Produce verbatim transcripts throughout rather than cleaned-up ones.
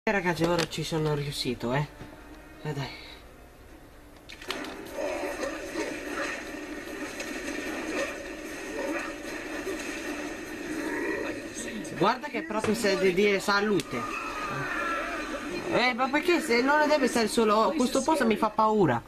Ragazzi, ora ci sono riuscito, eh. E dai. Guarda che proprio se di dire salute. Eh, ma perché se non deve stare solo questo posto mi fa paura.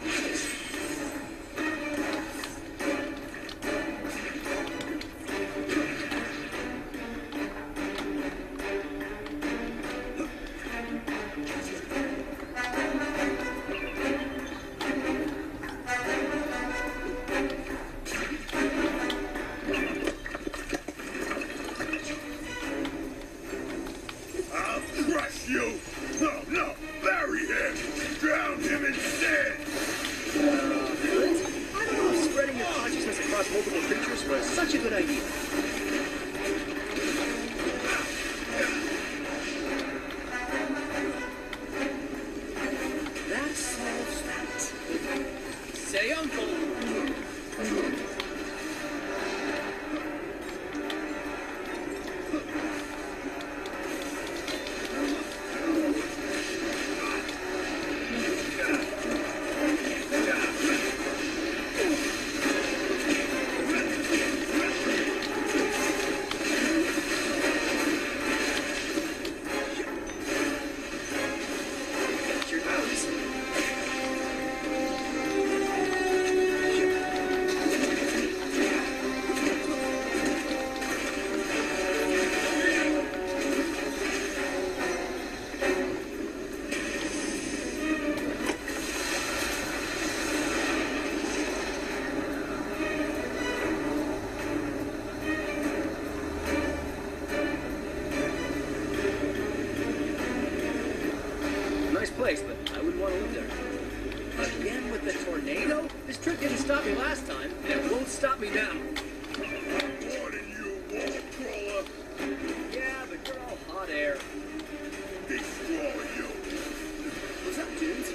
Place, but I wouldn't want to live there. Again with the tornado? This trip didn't stop me last time, and it won't stop me now. What are you, wall crawler? Yeah, but you're all hot air. Destroy you. What's up, dudes?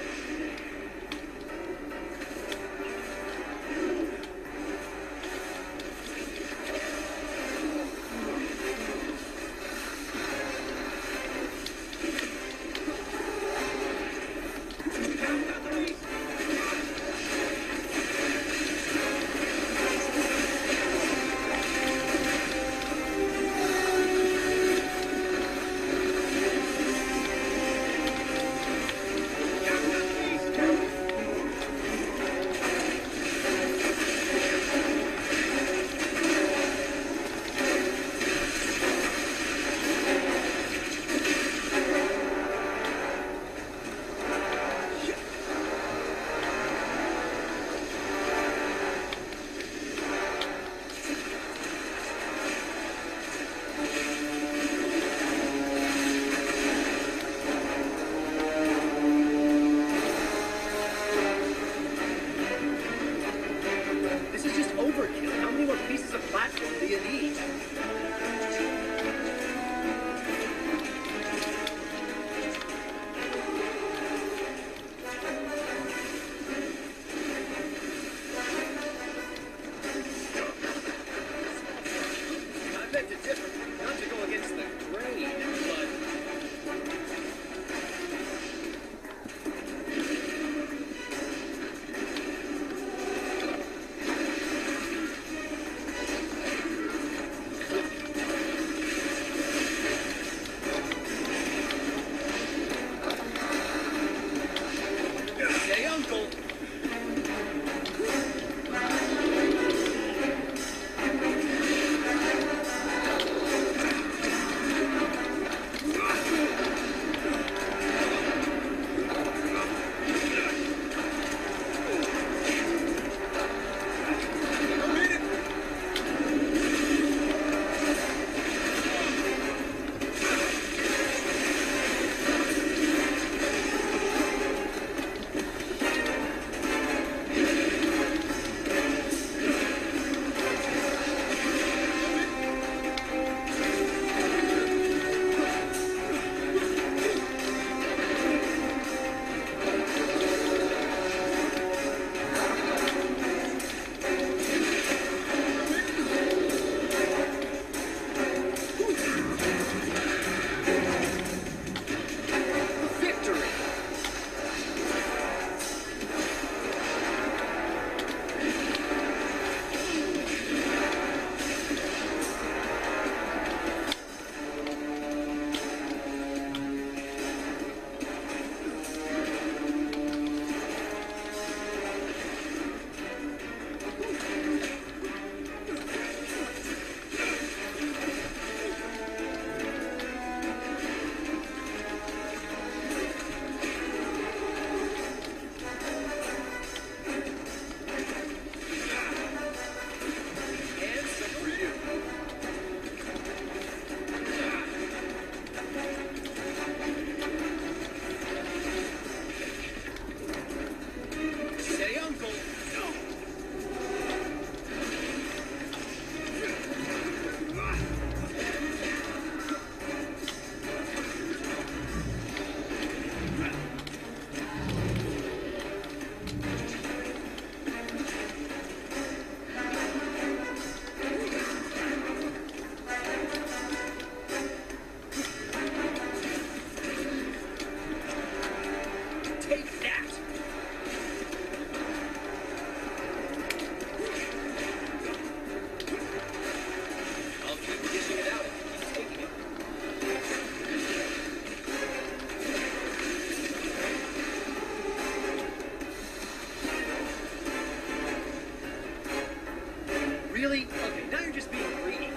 Really? Okay, now you're just being greedy.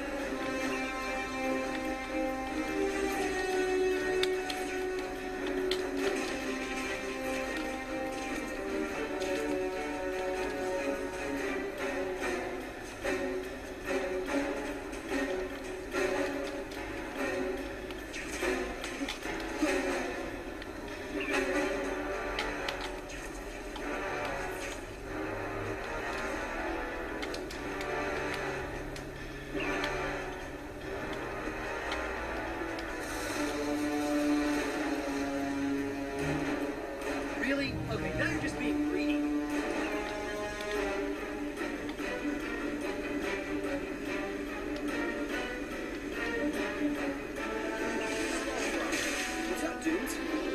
Really? Okay, now you're just being greedy. What's up, dudes?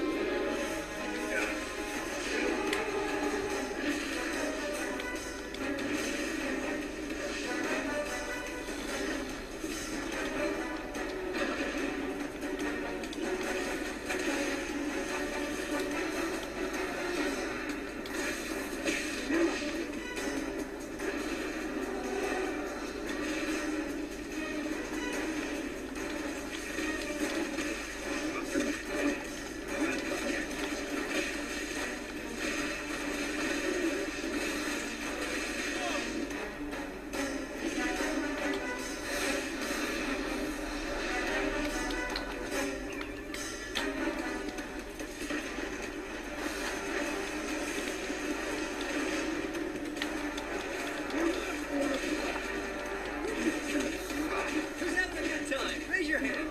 Who's having a good time? Raise your hand.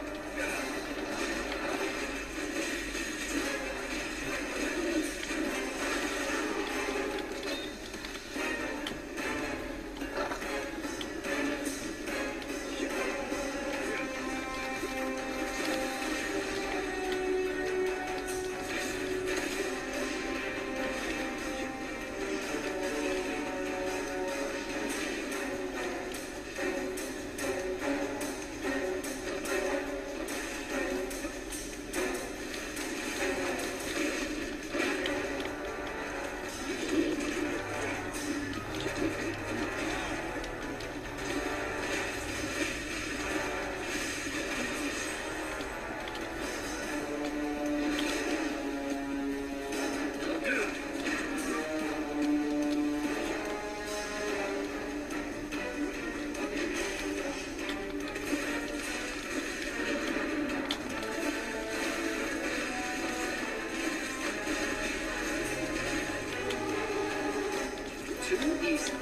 Too easy.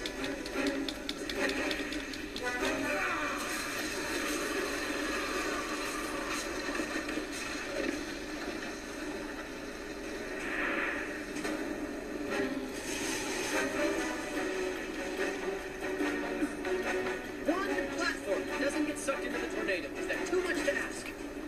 One platform doesn't get sucked into the tornado. Is that too much to ask?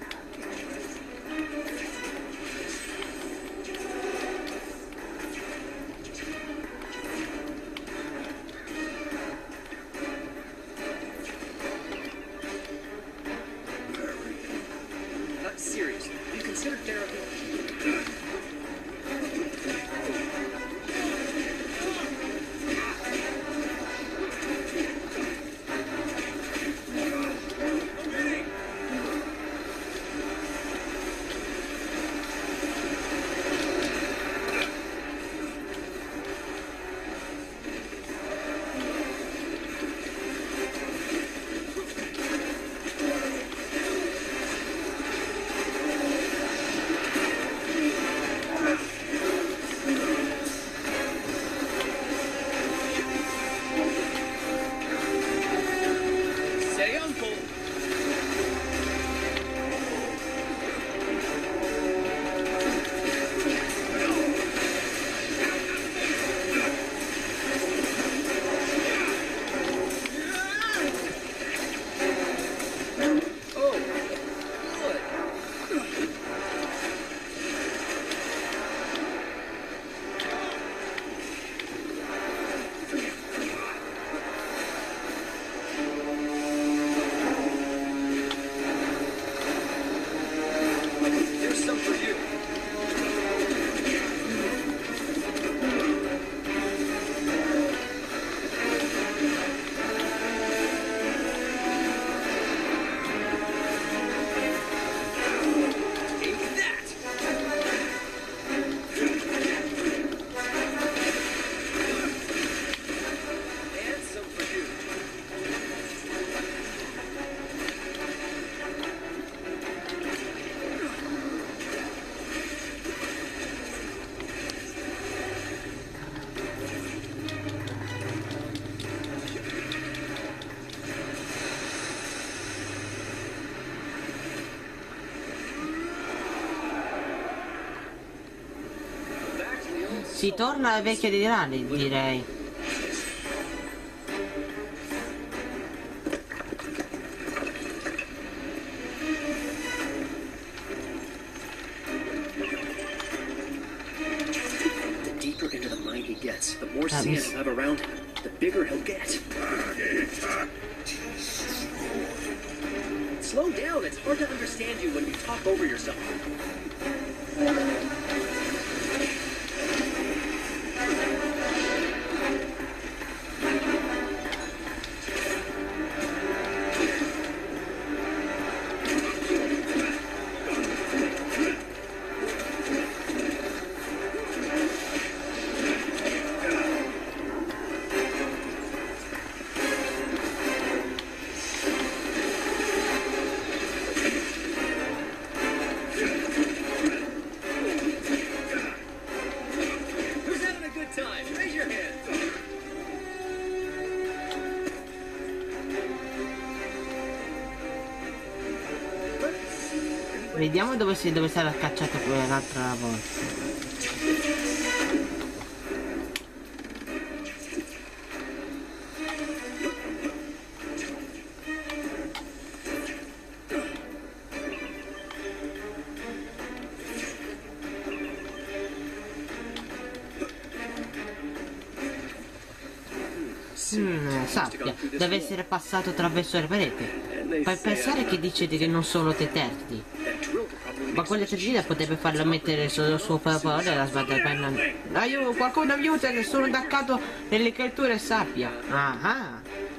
Not seriously. You consider therapy? Si torna alle vecchie ideali, direi. The deeper into the mine he gets, the more sand he'll have around him, the bigger he'll get. Slow down, it's hard to understand you when you talk over yourself. Vediamo dove si dove sarà cacciato l'altra volta. Mm, sappia, deve essere passato attraverso le pareti. Fai pensare che dice che non sono teterti. Ma quella tetrina potrebbe farlo mettere sul suo favore la sbatta. Aiuto, qualcuno aiuta che sono attaccato nelle creature sappia. Ah ah.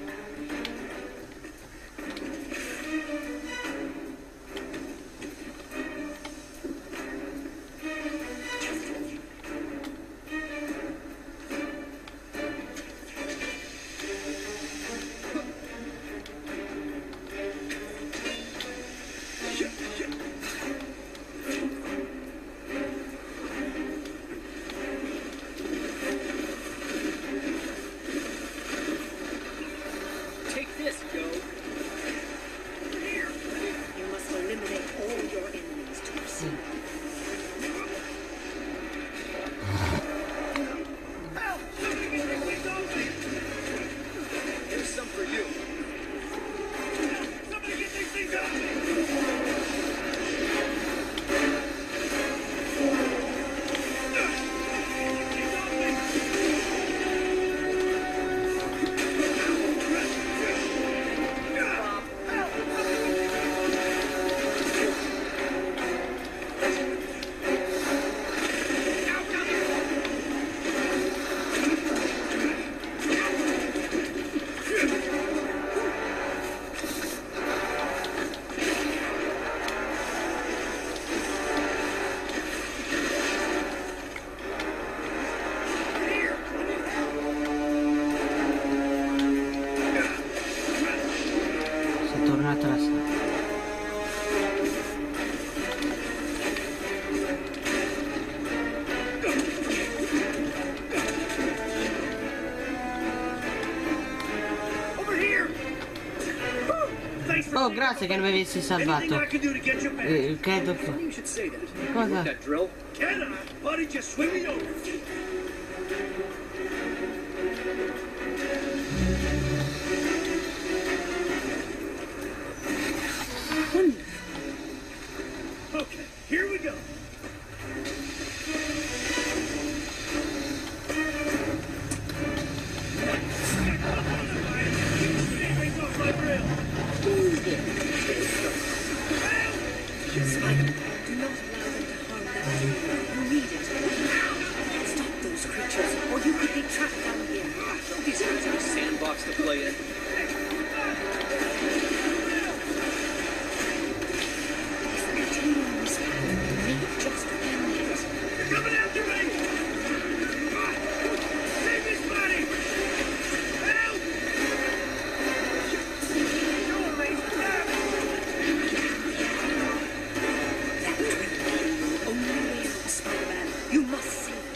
Oh, grazie che mi avessi salvato. Eh, credo che... Cosa? Okay, here we go. Sandbox to play in. Coming after me! Save this body! Help! Spider-Man, you must save it.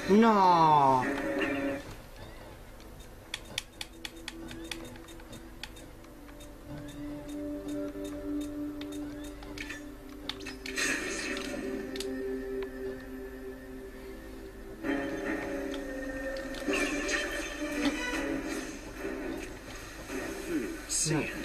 No! Sam,